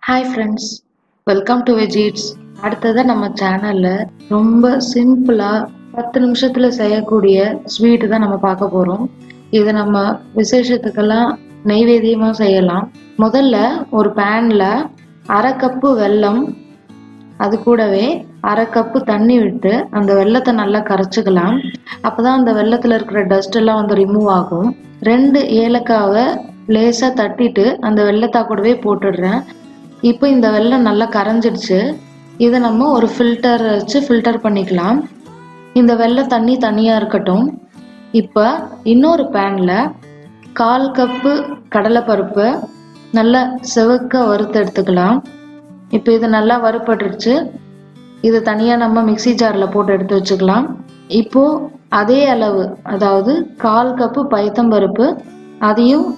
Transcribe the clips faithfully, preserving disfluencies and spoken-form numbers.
Hi friends, welcome to Veg Eats. அடுத்ததா நம்ம சேனல்ல ரொம்ப சிம்பிளா பத்து நிமிஷத்துல செய்யக்கூடிய ஸ்வீட் தான் நம்ம பார்க்க போறோம். இதை நம்ம விசேஷத்துக்கெல்லாம் நைவேத்தியமா செய்யலாம். முதல்ல ஒரு பேன்ல அரை கப்பு வெல்லம், அது கூடவே அரை கப்பு தண்ணி விட்டு அந்த வெல்லத்தை நல்லா கரைச்சிக்கலாம். அப்பதான் அந்த வெல்லத்துல இருக்கிற டஸ்ட் எல்லாம் வந்து ரிமூவ் ஆகும். ரெண்டு ஏலக்காவை லேசா தட்டிட்டு அந்த வெல்லத்தா கூடவே போட்டுடுறேன். இப்போ இந்த வெல்லம் நல்லா கரைஞ்சிடுச்சு. இதை நம்ம ஒரு ஃபில்டர் வச்சு ஃபில்டர் பண்ணிக்கலாம். இந்த வெல்ல தண்ணி தனியாக இருக்கட்டும். இப்போ இன்னொரு பேனில் கால் கப்பு கடலைப்பருப்பு நல்லா செவக்க வறுத்து எடுத்துக்கலாம். இப்போ இது நல்லா வறுப்பட்டுருச்சு. இது தனியாக நம்ம மிக்சி ஜாரில் போட்டு எடுத்து வச்சுக்கலாம். இப்போது அதே அளவு, அதாவது கால் கப்பு பைத்தம்பருப்பு, அதையும்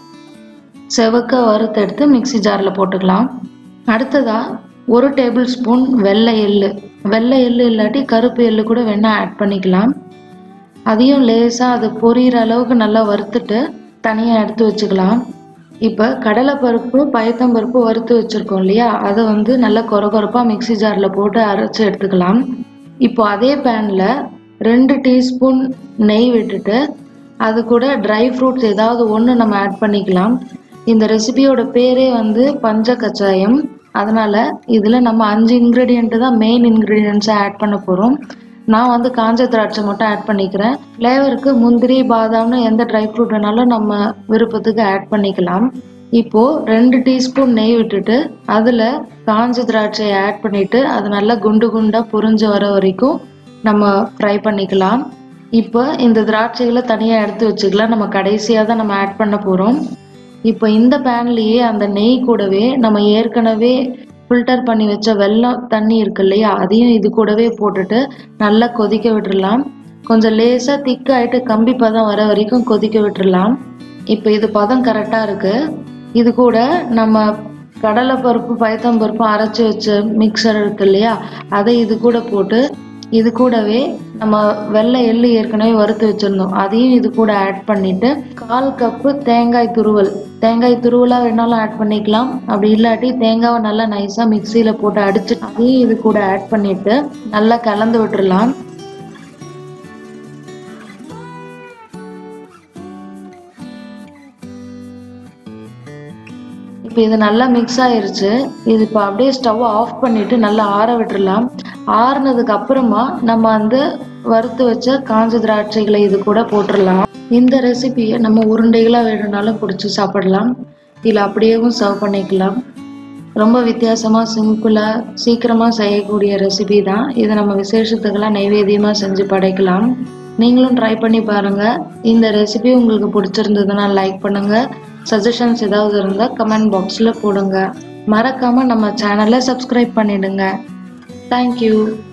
செவக்க வறுத்து எடுத்து மிக்சி ஜாரில் போட்டுக்கலாம். அடுத்ததா ஒரு டேபிள் ஸ்பூன் வெள்ளை எள்ளு, வெள்ளை எள்ளு இல்லாட்டி கருப்பு எள்ளு கூட வேணா ஆட் பண்ணிக்கலாம். அதையும் லேசாக அது பொரியிற அளவுக்கு நல்லா வறுத்துட்டு தனியாக எடுத்து வச்சுக்கலாம். இப்போ கடலைப்பருப்பு பயத்தம்பருப்பு வறுத்து வச்சுருக்கோம் இல்லையா, அதை வந்து நல்லா கொரகொரப்பாக மிக்சி ஜாரில் போட்டு அரைச்சி எடுத்துக்கலாம். இப்போ அதே பேனில் ரெண்டு டீஸ்பூன் நெய் விட்டுட்டு அது கூட ட்ரை ஃப்ரூட்ஸ் ஏதாவது ஒன்று நம்ம ஆட் பண்ணிக்கலாம். இந்த ரெசிபியோட பேரே வந்து பஞ்ச கச்சாயம். அதனால இதில் நம்ம அஞ்சு இன்க்ரீடியண்ட்டு தான் மெயின் இன்க்ரீடியன்ஸை ஆட் பண்ண போகிறோம். நான் வந்து காஞ்ச திராட்சை மட்டும் ஆட் பண்ணிக்கிறேன். ஃப்ளேவருக்கு முந்திரி பாதாம்னு எந்த ட்ரை ஃப்ரூட் வேணாலும் நம்ம விருப்பத்துக்கு ஆட் பண்ணிக்கலாம். இப்போது ரெண்டு டீஸ்பூன் நெய் விட்டுட்டு அதில் காஞ்ச திராட்சையை ஆட் பண்ணிவிட்டு அது நல்லா குண்டு குண்டாக புரிஞ்சு வர வரைக்கும் நம்ம ஃப்ரை பண்ணிக்கலாம். இப்போ இந்த திராட்சைகளை தனியாக எடுத்து வச்சுக்கலாம். நம்ம கடைசியாக தான் நம்ம ஆட் பண்ண போகிறோம். இப்போ இந்த பேன்லேயே அந்த நெய் கூடவே நம்ம ஏற்கனவே ஃபில்டர் பண்ணி வச்ச வெல்லம் தண்ணி இருக்கு இல்லையா, அதையும் இது கூடவே போட்டுட்டு நல்லா கொதிக்க விட்டுடலாம். கொஞ்சம் லேசாக திக்காயிட்டு கம்பி பதம் வர வரைக்கும் கொதிக்க விட்டுடலாம். இப்போ இது பதம் கரெக்டாக இருக்குது. இது கூட நம்ம கடலைப்பருப்பு பயத்தம்பருப்பு அரைச்சி வச்ச மிக்சர் இருக்கு இல்லையா, அதை இது கூட போட்டு இது கூடவே நம்ம வெள்ளை எள்ளு ஏற்கனவே வறுத்து வச்சுருந்தோம், அதையும் இது கூட ஆட் பண்ணிவிட்டு கால் கப்பு தேங்காய் துருவல், தேங்காய் துருவலாக வேணாலும் ஆட் பண்ணிக்கலாம். அப்படி இல்லாட்டி தேங்காவை நல்லா நைஸாக மிக்சியில் போட்டு அடிச்சு அதையும் இது கூட ஆட் பண்ணிவிட்டு நல்லா கலந்து விட்டுடலாம். இப்போ இது நல்லா மிக்ஸ் ஆயிருச்சு. இது இப்போ அப்படியே ஸ்டவ் ஆஃப் பண்ணிவிட்டு நல்லா ஆற விட்டுடலாம். ஆறுனதுக்கு அப்புறமா நம்ம வந்து வறுத்து வச்ச காஞ்ச திராட்சைகளை இது கூட போட்டுடலாம். இந்த ரெசிபியை நம்ம உருண்டைகளாக வேணும்னாலும் பிடிச்சி சாப்பிடலாம், இல்லை அப்படியேவும் சர்வ் பண்ணிக்கலாம். ரொம்ப வித்தியாசமாக சிம்பிளாக சீக்கிரமாக செய்யக்கூடிய ரெசிபி தான். இதை நம்ம விசேஷத்துக்கெல்லாம் நைவேத்தியமாக செஞ்சு படைக்கலாம். நீங்களும் ட்ரை பண்ணி பாருங்கள். இந்த ரெசிபி உங்களுக்கு பிடிச்சிருந்ததுன்னா லைக் பண்ணுங்கள். சஜஷன்ஸ் ஏதாவது இருந்தால் கமெண்ட் பாக்ஸில் போடுங்க. மறக்காமல் நம்ம சேனலை சப்ஸ்கிரைப் பண்ணிடுங்க. தேங்க்யூ.